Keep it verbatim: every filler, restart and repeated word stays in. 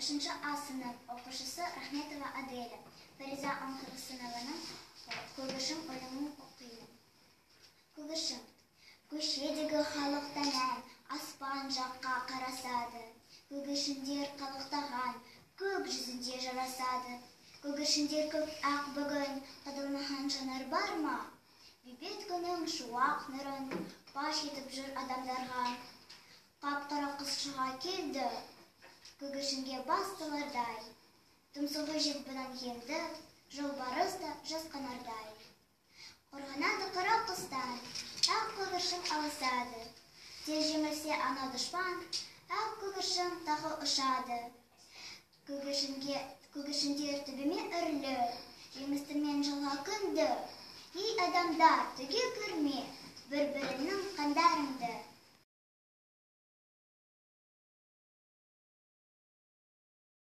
башынчы А сынып оқушысы Рахметова Аделя. Фариза Аңқырсынованың «Күгішім өлімін оқиын». Күгішім. Көшедегі халықтан ән, аспан жаққа қарасады. Күгішімдер қалықтаған, көк жүзінде жарасады. Күгішімдер көп ақ бүгін, қадылмаған жанар бар ма? Бейбет күнің шуақ нұрын, паш етіп жүр адамдарға. Қап-қара қыз шыға келді, күгішімге бастылардай. Тұмсығы жеп бұдан енді, жолбарыс да жасқанардай. Қорғанады қара құстан, ақ күгішім алысады. Тез жеңілсе ана дұшпан, ақ күгішім тағы ұшады. Күгішімдер төбеме үрлі, жеңістірмен жылға күнді. Ей адамдар, түге көрме, бір-бірінің